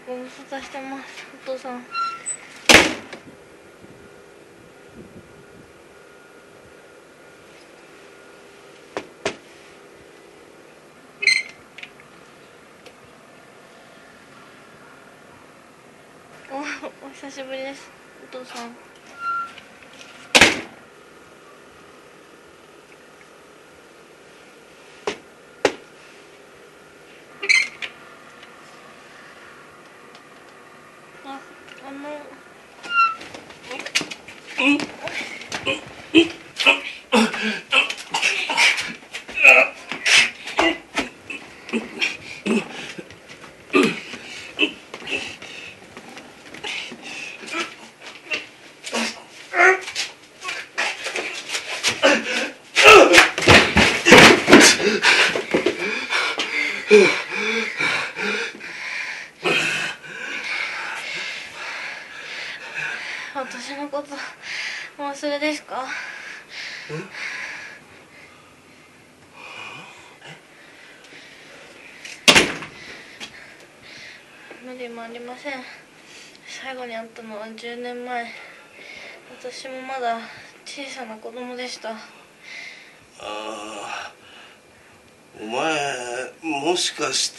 ご無沙汰してます、お父さん。お久しぶりです、お父さん。私のことお忘れですか？無理もありません。最後に会ったのは10年前。私もまだ小さな子供でした。 お前もしかして。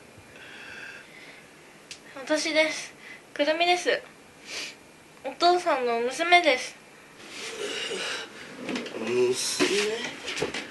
私です。くるみです。お父さんの娘です。 娘？